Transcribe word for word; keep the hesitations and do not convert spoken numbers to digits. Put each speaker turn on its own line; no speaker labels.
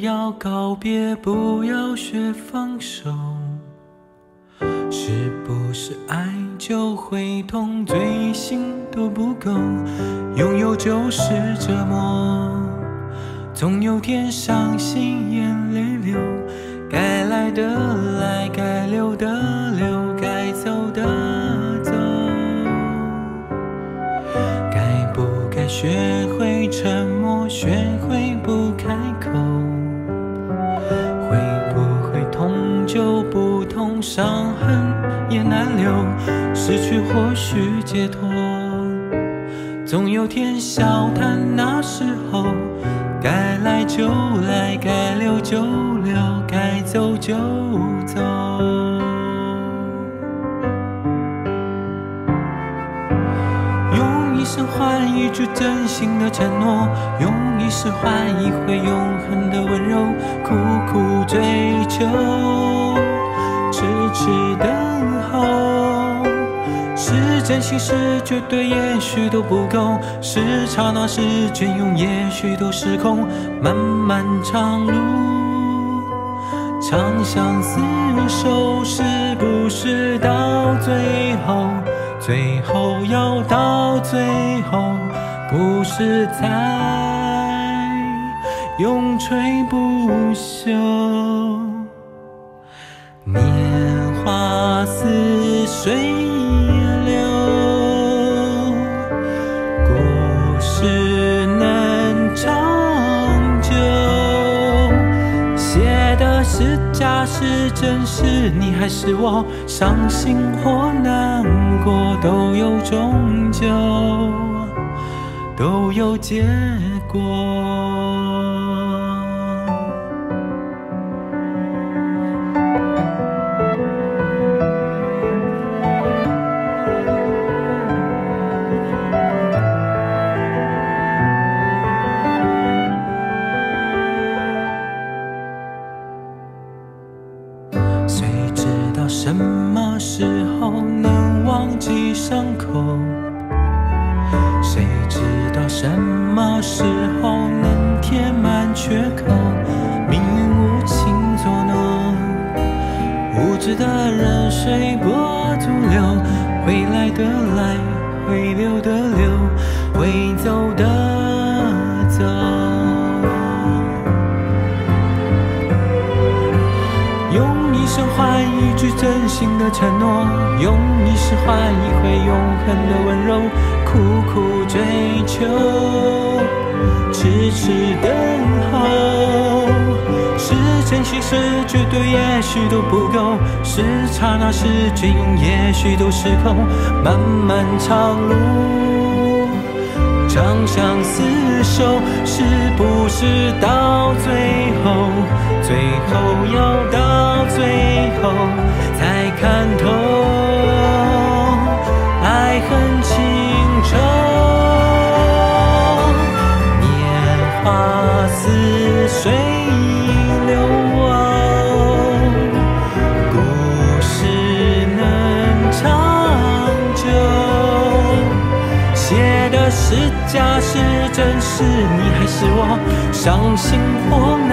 要告别，不要学放手。是不是爱就会痛，醉醒都不够，拥有就是折磨。总有天伤心眼泪流，该来的来，该留的留，该走的走。该不该学会沉默，学会不开口？会不会痛就不痛，伤痕也难留，失去或许解脱。总有天笑谈那时候，该来就来，该留就留，该走就走。用一生换一句真心的承诺，用一世换一回永恒的温柔，苦苦追求，痴痴等候。是真心是绝对，也许都不够；是刹那是隽永，也许都失控。漫漫长路，长相厮守，是不是到最后，最后要到最后，不是才永垂不朽？年华似水是假是真，是你还是我，伤心或难过都有终究，都有结果。什么时候能忘记伤口？谁知道什么时候能填满缺口？命运无情作弄，无知的人随波逐流，会来的来，会留的留，会走的走。用一生换一句真心的承诺，用一世换一回永恒的温柔，苦苦追求，痴痴等候。是真心是绝对，也许都不够；是刹那是隽永，也许都失控。漫漫长路，长相厮守，是不是到最后，最后要到最后才看透，爱恨情仇。年华似水流，故事能长久。写的是假是真，是你还是我，伤心或